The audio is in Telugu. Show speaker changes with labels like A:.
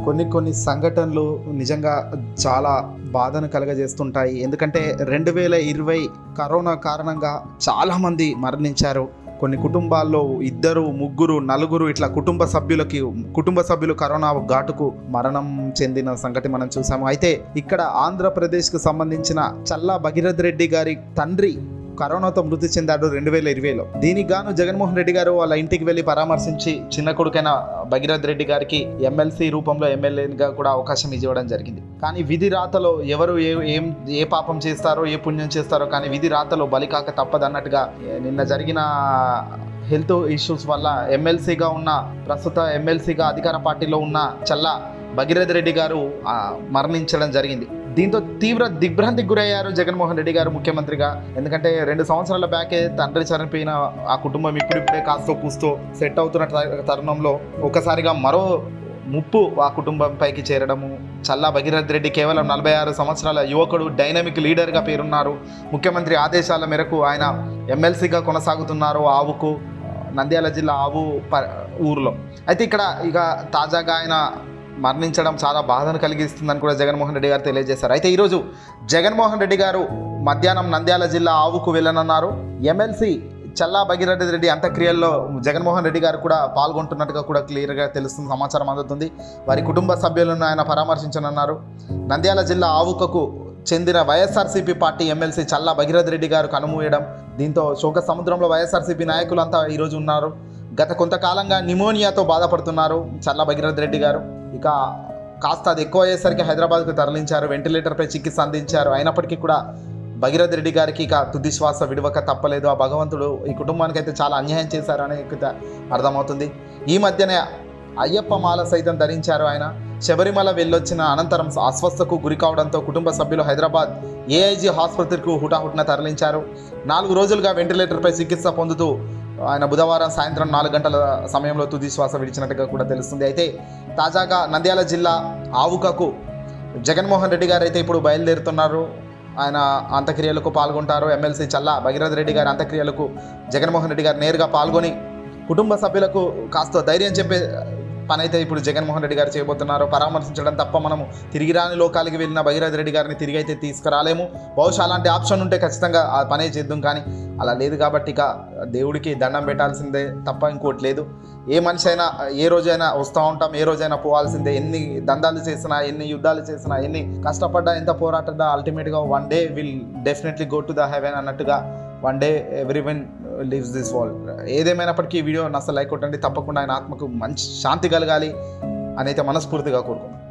A: కొన్ని సంఘటనలు నిజంగా చాలా బాధను కలగజేస్తుంటాయి. ఎందుకంటే 2020 కరోనా కారణంగా చాలామంది మరణించారు. కొన్ని కుటుంబాల్లో 2, 3, 4 ఇట్లా కుటుంబ సభ్యులు కరోనా ఘాటుకు మరణం చెందిన సంగతి మనం చూసాము. అయితే ఇక్కడ ఆంధ్రప్రదేశ్కు సంబంధించిన చల్లా భగీరథ్ రెడ్డి గారి తండ్రి కరోనాతో మృతి చెందాడు 2020లో. దీనికి గాను జగన్మోహన్ రెడ్డి గారు వాళ్ళ ఇంటికి వెళ్ళి పరామర్శించి చిన్న కొడుకైన భగీరథ్ రెడ్డి గారికి ఎమ్మెల్సీ రూపంలో ఎమ్మెల్యేగా కూడా అవకాశం ఇవ్వడం జరిగింది. కానీ విధి రాతలో ఎవరు ఏ పాపం చేస్తారో ఏ పుణ్యం చేస్తారో కానీ విధి రాతలో బలికాక తప్పదన్నట్టుగా నిన్న జరిగిన హెల్త్ ఇష్యూస్ వల్ల ప్రస్తుత ఎమ్మెల్సీగా అధికార పార్టీలో ఉన్న చల్లా భగీరథ్ రెడ్డి గారు మరణించడం జరిగింది. దీంతో తీవ్ర దిగ్భ్రాంతికి గురయ్యారు జగన్మోహన్ రెడ్డి గారు ముఖ్యమంత్రిగా. ఎందుకంటే 2 సంవత్సరాల బ్యాకే తండ్రి చనిపోయిన ఆ కుటుంబం ఇప్పుడిప్పుడే కాస్తో కూస్తో సెట్ అవుతున్న తరుణంలో ఒకసారిగా మరో ముప్పు ఆ కుటుంబం పైకి చేరడము. చల్లా భగీరథ్ రెడ్డి కేవలం 46 సంవత్సరాల యువకుడు, డైనమిక్ లీడర్గా పేరున్నారు. ముఖ్యమంత్రి ఆదేశాల మేరకు ఆయన ఎమ్మెల్సీగా కొనసాగుతున్నారు ఆవుకు, నంద్యాల జిల్లా ఆవు ఊరిలో. అయితే ఇక తాజాగా ఆయన మరణించడం చాలా బాధను కలిగిస్తుందని కూడా జగన్మోహన్ రెడ్డి గారు తెలియజేశారు. అయితే ఈరోజు జగన్మోహన్ రెడ్డి గారు మధ్యాహ్నం నంద్యాల జిల్లా ఆవుకు వెళ్ళనున్నారు. ఎమ్మెల్సీ చల్లా భగీరథ్ రెడ్డి అంత్యక్రియల్లో జగన్మోహన్ రెడ్డి గారు కూడా పాల్గొంటున్నట్టుగా కూడా క్లియర్గా తెలుస్తుంది, సమాచారం అందుతుంది. వారి కుటుంబ సభ్యులను ఆయన పరామర్శించనున్నారు. నంద్యాల జిల్లా ఆవుకకు చెందిన YSRCP party MLC Challa Bhagirath Reddy గారు కనుమూయడం, దీంతో శోక సముద్రంలో వైఎస్ఆర్సీపీ నాయకులంతా ఈరోజు ఉన్నారు. గత కొంతకాలంగా నిమోనియాతో బాధపడుతున్నారు చల్లా భగీరథ్ రెడ్డి గారు. ఇక కాస్త అది ఎక్కువ అయ్యేసరికి హైదరాబాద్కు తరలించారు, వెంటిలేటర్పై చికిత్స అందించారు. అయినప్పటికీ కూడా భగీరథ్ రెడ్డి గారికి ఇక తుది శ్వాస విడవక తప్పలేదు. ఆ భగవంతుడు ఈ కుటుంబానికి అయితే చాలా అన్యాయం చేశారని అర్థమవుతుంది. ఈ మధ్యనే అయ్యప్ప మాల సైతం ధరించారు ఆయన. శబరిమల వెళ్ళొచ్చిన అనంతరం అస్వస్థకు గురి కావడంతో కుటుంబ సభ్యులు హైదరాబాద్ ఏఐజీ ఆసుపత్రికి హుటాహుటిన తరలించారు. 4 రోజులుగా వెంటిలేటర్పై చికిత్స పొందుతూ ఆయన బుధవారం సాయంత్రం 4 గంటల సమయంలో తుది శ్వాస విడిచినట్టుగా కూడా తెలుస్తుంది. అయితే తాజాగా నంద్యాల జిల్లా ఆవుకకు జగన్మోహన్ రెడ్డి గారు అయితే ఇప్పుడు బయలుదేరుతున్నారు. ఆయన అంత్యక్రియలకు పాల్గొంటారు. ఎమ్మెల్సీ చల్లా భగీరథ్ రెడ్డి గారి అంత్యక్రియలకు జగన్మోహన్ రెడ్డి గారు నేరుగా పాల్గొని కుటుంబ సభ్యులకు కాస్త ధైర్యం చెప్పే పని అయితే ఇప్పుడు జగన్మోహన్ రెడ్డి గారు చేయబోతున్నారు. పరామర్శించడం తప్ప మనము తిరిగి రాని లోకాలకి వెళ్ళిన భగీరథ్ రెడ్డి గారిని తిరిగి అయితే తీసుకురాలేము. బహుశా అలాంటి ఆప్షన్ ఉంటే ఖచ్చితంగా ఆ పనే చేద్దాం, కానీ అలా లేదు కాబట్టి ఇక దేవుడికి దండం పెట్టాల్సిందే తప్ప ఇంకోటి లేదు. ఏ మనిషి అయినా ఏ రోజైనా వస్తూ ఉంటాం, ఏ రోజైనా పోవాల్సిందే. ఎన్ని దందాలు చేసినా, ఎన్ని యుద్ధాలు చేసినా, ఎన్ని కష్టపడ్డా, ఎంత పోరాటదా, అల్టిమేట్గా one day will definitely go to the heaven అన్నట్టుగా one day everyone lives this world. ఏదేమైనప్పటికీ ఈ వీడియో అసలు లైక్ కొట్టండి. తప్పకుండా ఆయన ఆత్మకు మంచి శాంతి కలగాలి అని అయితే మనస్ఫూర్తిగా కోరుకుంటున్నాను.